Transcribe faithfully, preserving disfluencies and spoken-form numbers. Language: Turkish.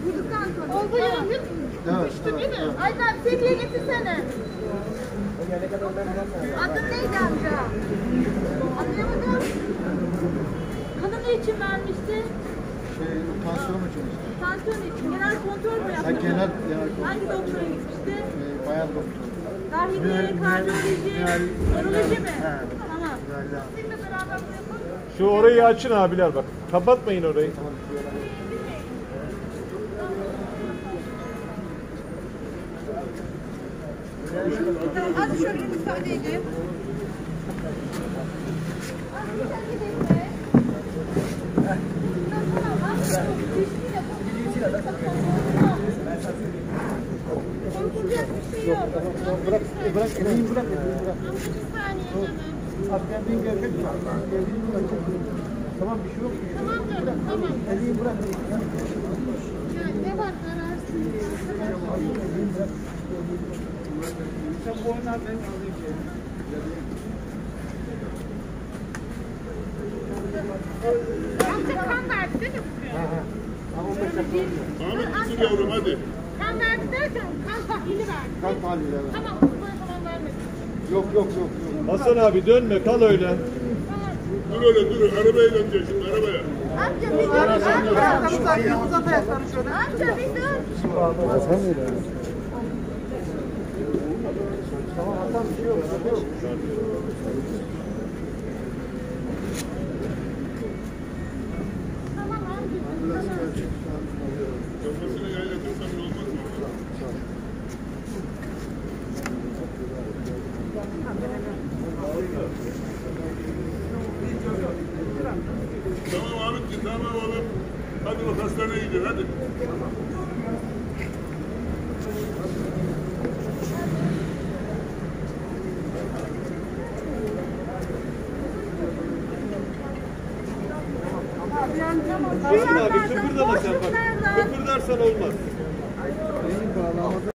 Oldu ya. Evet, Düştü evet, değil mi? evet. Aydan seviye getirsene. Adın neydi amca? Anlayamadım. Kanı ne için vermişti? Şey, tansiyon için işte. Tansiyon için. Genel kontrol mü yaptı? Ha, genel, genel kontrol. Hangi doktora gitmişti? Ee, bayan doktor. Dahiliye, kardiyoloji, nöroloji mi? He. Tamam. Böyle. Sizinle beraber bunu yapalım. Şu orayı açın abiler bak. Kapatmayın orayı. Hadi şöyle müsaade edeyim. Korkulacak bir şey yok. Bırak, bırak, elini bırak, elini bırak. Bir saniye canım. Askerliğin gerçek mi? Elini bırak. Tamam, bir şey yok. Tamam canım, tamam. Elini bırak. Ya ne var zararsız? Sen bu oyunlar ben alayım ki. Amca kan verdi değil mi bugün? Ha ha. Ama on beş dakika. Ahmet gitsin yavrum hadi. Kan verdi derken kan tahlili verdi. Kan tahlili evet. Tamam, Mustafa falan vermedi. Yok yok yok. yok. Hasan abi dönme kal öyle. Dur öyle dur. Arabaya döneceğiz şimdi arabaya. Amca bir dur, amca. Amca bir dur. Hasan öyle. Tamam Hasan, bir şey yok. Bir şey yok. Tamam amca. Kafasını yaylatırsan ne olmaz mı? Tamam Ahmetciğim tamam oğlum. Hadi bak hastaneye gidin hadi. Hasan abi kıpırdama sen bak. Kıpırdarsan olmaz.